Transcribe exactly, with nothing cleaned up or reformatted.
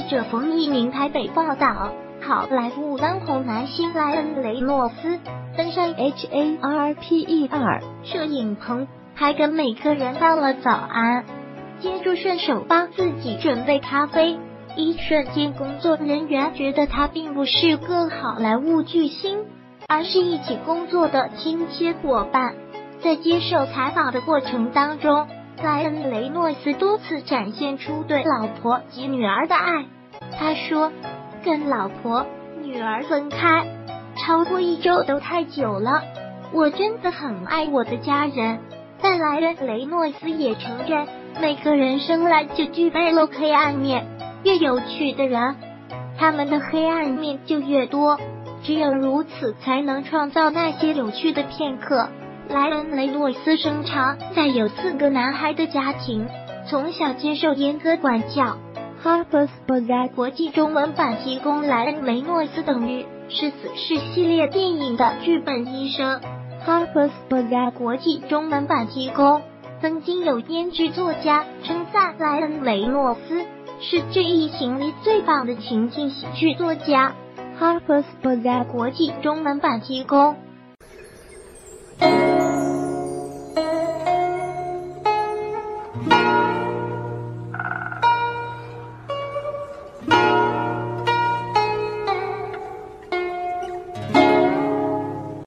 者冯一鸣台北报道，好莱坞当红男星莱恩·雷诺斯登上 H A R P E 二摄影棚，还跟每个人道了早安，接着顺手帮自己准备咖啡。一瞬间，工作人员觉得他并不是个好莱坞巨星，而是一起工作的亲切伙伴。在接受采访的过程当中，莱恩·雷诺斯多次展现出对老婆及女儿的爱。他说，跟老婆、女儿分开超过一周都太久了，我真的很爱我的家人。但莱恩·雷诺斯也承认，每个人生来就具备了黑暗面，越有趣的人，他们的黑暗面就越多，只有如此才能创造那些有趣的片刻。莱恩·雷诺斯生长在有四个男孩的家庭，从小接受严格管教。Harper's Bazaar 国际中文版提供莱恩·雷诺斯等于是死侍系列电影的剧本医生。Harper's Bazaar 国际中文版提供。曾经有编剧作家称赞莱恩·雷诺斯是这一型里最棒的情境喜剧作家。Harper's Bazaar 国际中文版提供。